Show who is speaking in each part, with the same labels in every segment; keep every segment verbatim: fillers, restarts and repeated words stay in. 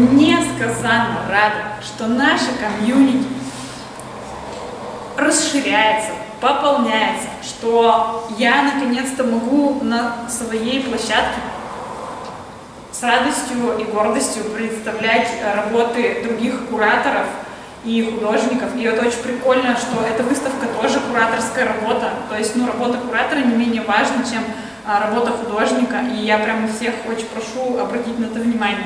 Speaker 1: несказанно рада, что наша комьюнити расширяется, пополняется, что я наконец-то могу на своей площадке с радостью и гордостью представлять работы других кураторов и художников. И это очень прикольно, что эта выставка тоже кураторская работа. То есть, ну, работа куратора не менее важна, чем а, работа художника. И я прямо всех очень прошу обратить на это внимание.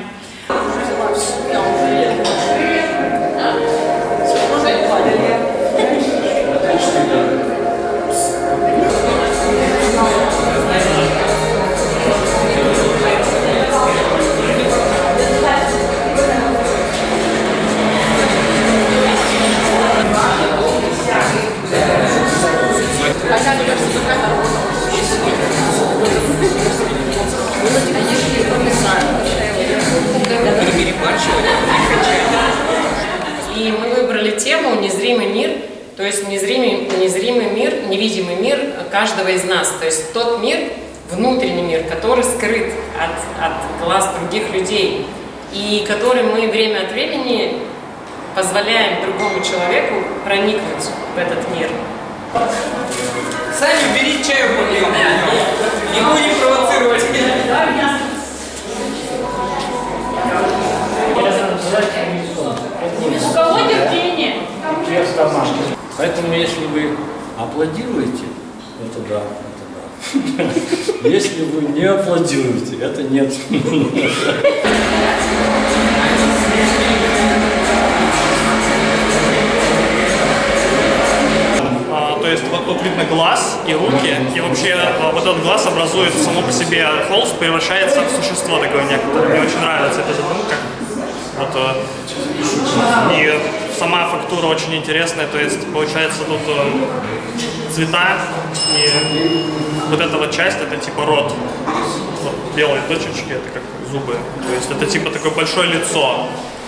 Speaker 2: И мы выбрали тему «Незримый мир», то есть незримый, незримый мир, невидимый мир каждого из нас. То есть тот мир, внутренний мир, который скрыт от, от глаз других людей, и который мы время от времени позволяем другому человеку проникнуть в этот мир.
Speaker 3: Сами бери чаю попьем. Не будем провоцировать.
Speaker 1: У кого терпение?
Speaker 4: Поэтому, если вы аплодируете, это да, это да. Если вы не аплодируете, это нет.
Speaker 5: То есть вот тут видно глаз и руки, и вообще вот этот глаз образует само по себе холст, превращается в существо такое некоторое. Мне очень нравится эта задумка. Вот, и сама фактура очень интересная, то есть получается тут цвета, и вот эта вот часть, это типа рот. Вот белые точечки, это как зубы, то есть это типа такое большое лицо.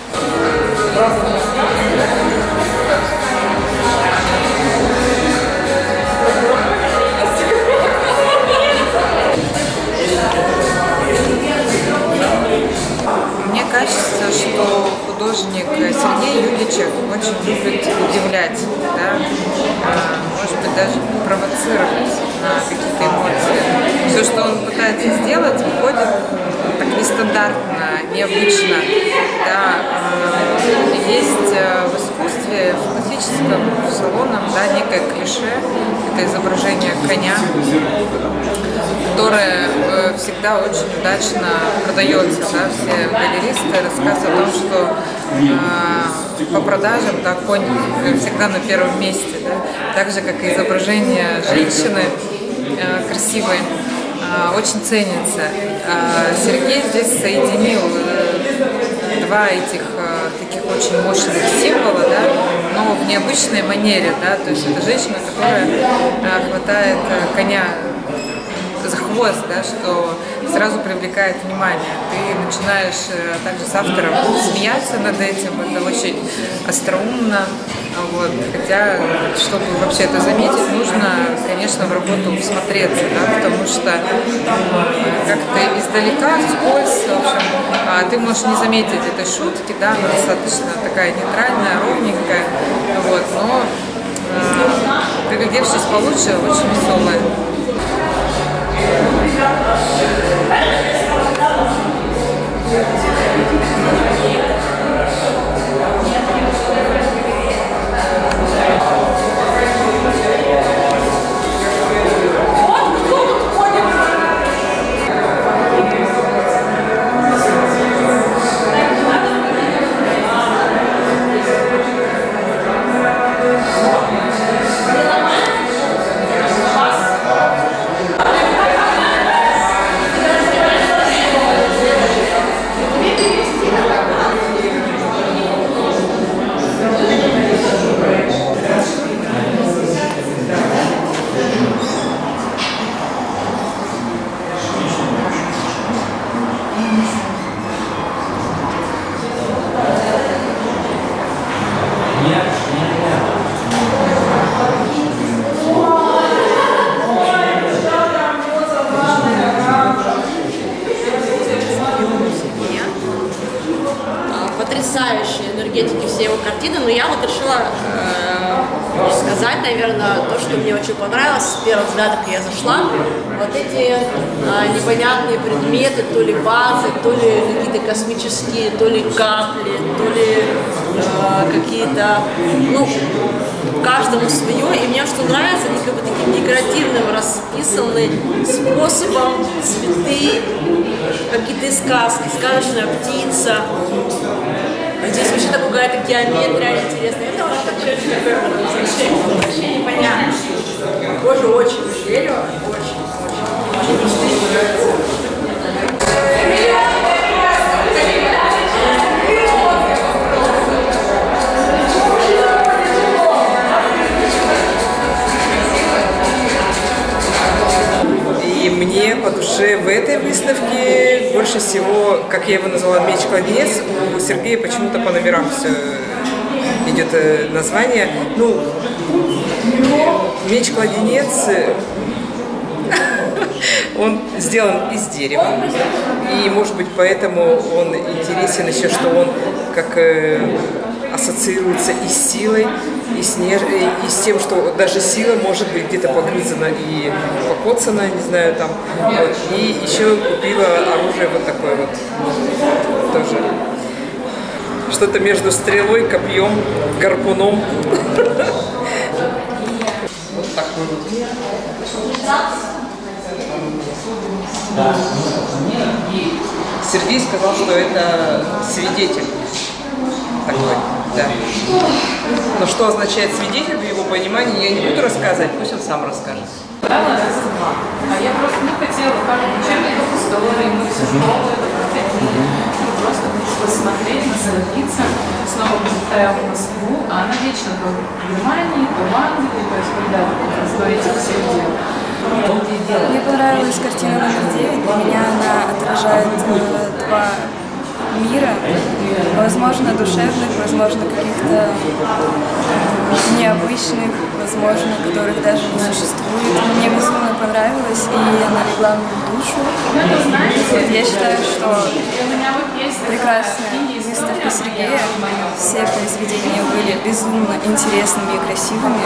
Speaker 6: Мне кажется, что художник Сергей Юдичев очень любит удивлять, да? Может быть, даже провоцировать на какие-то эмоции. Все, что он пытается сделать, выходит так нестандартно, необычно. Да? Есть в искусстве, в классическом, в салонном, да, некое клише, это изображение коня, которое всегда очень удачно продается. Да? Все галеристы рассказывают о том, что э, по продажам, да, конь всегда на первом месте. Да? Так же, как и изображение женщины э, красивой, э, очень ценится. Э, Сергей здесь соединил э, два этих э, таких очень мощных символа, да? Но в необычной манере. Да? То есть это женщина, которая э, хватает э, коня за хвост, да, что сразу привлекает внимание. Ты начинаешь э, также с автором смеяться над этим, это очень остроумно. Вот. Хотя, чтобы вообще это заметить, нужно, конечно, в работу всмотреться, да, потому что э, как-то издалека, вскользь, в общем, а ты можешь не заметить этой шутки, да, она достаточно такая нейтральная, ровненькая, вот, но э, приглядевшись получше, очень веселая.
Speaker 7: потрясающей энергетики все его картины, но я вот решила э, сказать, наверное, то, что мне очень понравилось с первого взгляда, как я зашла. Вот эти э, непонятные предметы, то ли вазы, то ли какие-то космические, то ли капли, то ли э, какие-то, ну, каждому свое, и мне что нравится, они как бы таким декоративным расписаны способом, цветы, какие-то сказки, сказочная птица. Здесь вообще такая какая-то геометрия интересная. Это вообще, вообще непонятно. Боже, очень дерево, очень, очень, очень.
Speaker 8: И мне по душе в этой выставке больше всего, как я его назвала, меч-кладенец. У Сергея почему-то по номерам все идет название. Ну, меч-кладенец, он сделан из дерева. И, может быть, поэтому он интересен еще, что он как ассоциируется и с силой, и с, неж... и с тем, что даже сила может быть где-то погрызана и покоцана, не знаю, там. Вот. И еще купила оружие вот такое вот тоже. Что-то между стрелой, копьем, гарпуном. Вот такой вот. Сергей сказал, что это свидетель такой, да. Но что означает свидетель в его понимании, я не буду рассказывать, пусть он сам расскажет.
Speaker 9: А я просто не хотела каждый учебник истории, мы все школы, и просто хочу посмотреть, насладиться. Снова прилетаю в Москву, а она вечно то в Германии, то в Англии, то есть когда история всех дел.
Speaker 10: Мне понравилась картина номер девять. Для меня она отражает э, два мира, возможно, душевных, возможно, каких-то необычных, возможно, которых даже не существует. Мне безумно понравилось, и она легла мне в душу. Вот, я считаю, что прекрасная выставка Сергея, все произведения были безумно интересными и красивыми.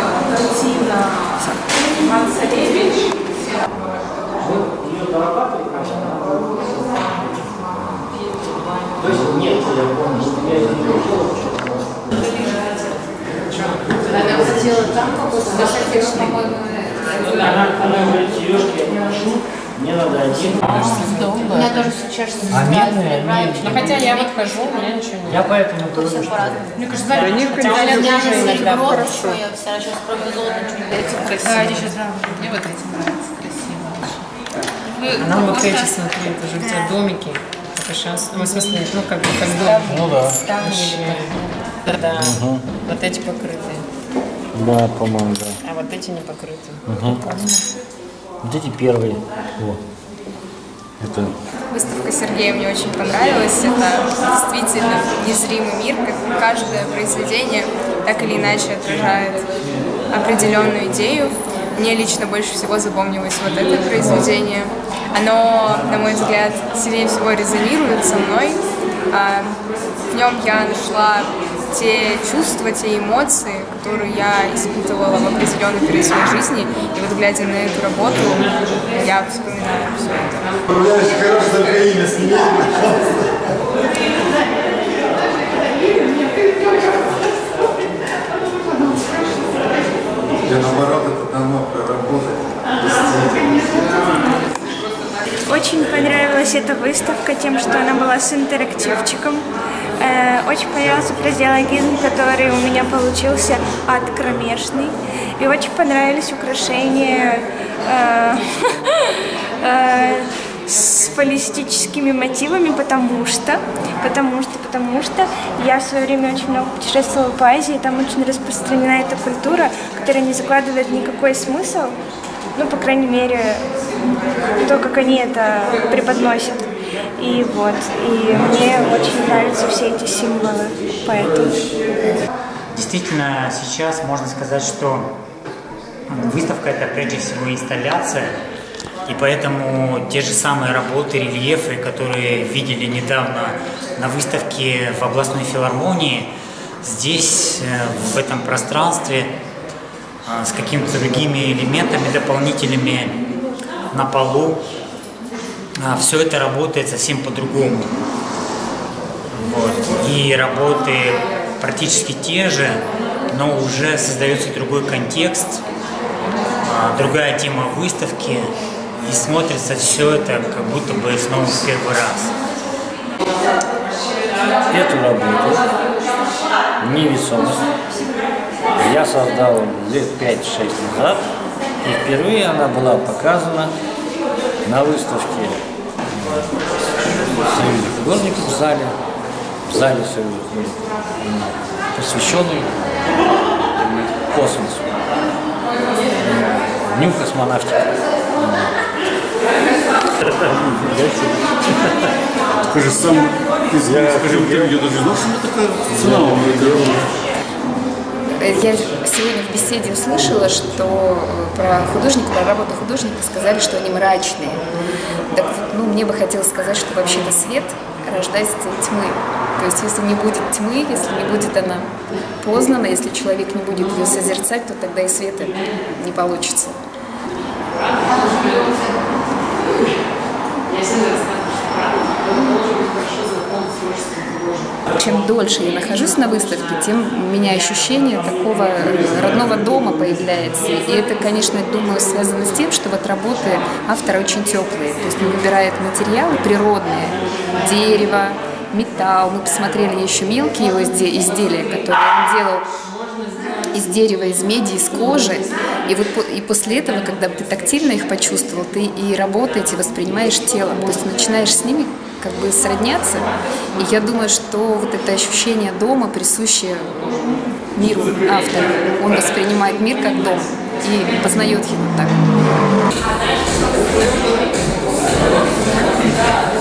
Speaker 11: То есть нет, я помню, я не хотела.
Speaker 7: Она хотела там какой-то, по-моему,
Speaker 11: она, она говорит, сережки я не ношу, мне надо один.
Speaker 7: У меня тоже сейчас
Speaker 11: а медные, медные.
Speaker 2: Ну хотя я вот хожу, у меня ничего нет.
Speaker 11: Я поэтому говорю, что...
Speaker 2: Мне кажется,
Speaker 8: для них,
Speaker 2: хотя у меня же иногда
Speaker 7: хорошо. Я вся сейчас пробую золото,
Speaker 2: красиво.
Speaker 9: Да, эти сейчас, да, мне вот эти нравятся, красиво.
Speaker 2: Она вот эти, смотри, это же у тебя домики. Сейчас, ну, в смысле, ну как бы как дом.
Speaker 4: Ну да.
Speaker 2: Да, да. Угу. Вот эти покрытые.
Speaker 11: Да, по-моему, да.
Speaker 2: А вот эти не покрыты.
Speaker 11: Угу. Вот эти первые. Вот. Это...
Speaker 10: Выставка Сергея мне очень понравилась. Это действительно незримый мир, как каждое произведение так или иначе отражает определенную идею. Мне лично больше всего запомнилось вот это произведение. Оно, на мой взгляд, сильнее всего резонирует со мной. В нем я нашла те чувства, те эмоции, которые я испытывала в определенный период своей жизни. И вот глядя на эту работу, я вспоминаю все это.
Speaker 12: Управляющий хорошее только имя сними. Я наоборот это давно проработать.
Speaker 13: Очень понравилась эта выставка тем, что она была с интерактивчиком. Э, очень понравился фразеологизм, который у меня получился откромешный. И очень понравились украшения э, э, с фаллистическими мотивами, потому что, потому что, потому что я в свое время очень много путешествовала по Азии, там очень распространена эта культура, которая не закладывает никакой смысл. Ну, по крайней мере, то, как они это преподносят. И вот, и мне очень нравятся все эти символы, поэтому...
Speaker 14: Действительно, сейчас можно сказать, что выставка – это прежде всего инсталляция, И поэтому те же самые работы, рельефы, которые видели недавно на выставке в областной филармонии, здесь, в этом пространстве, с какими-то другими элементами дополнительными на полу, все это работает совсем по-другому. Вот. И работы практически те же, но уже создается другой контекст, другая тема выставки, и смотрится все это как будто бы снова в первый раз.
Speaker 4: Эту работу «Невесомость» я создал лет пять-шесть назад, и впервые она была показана на выставке Союза художников в зале, в зале Союза художников, посвященный космосу, Дню космонавтики.
Speaker 15: Скажи, сам, ты скажи, вот я даже знал, что такая цена у меня.
Speaker 16: Я сегодня в беседе услышала, что про художника, про работу художника сказали, что они мрачные. Так, ну, мне бы хотелось сказать, что вообще-то свет рождается из тьмы. То есть, если не будет тьмы, если не будет она познана, если человек не будет ее созерцать, то тогда и света не получится. Чем дольше я нахожусь на выставке, тем у меня ощущение такого родного дома появляется. И это, конечно, думаю, связано с тем, что вот работы автора очень теплые. То есть он выбирает материалы природные, дерево, металл. Мы посмотрели еще мелкие его изделия, которые он делал из дерева, из меди, из кожи. И вот и после этого, когда ты тактильно их почувствовал, ты и работы эти воспринимаешь телом. То есть начинаешь с ними как бы сродняться. И я думаю, что вот это ощущение дома, присущее миру автора, он воспринимает мир как дом и познает его так.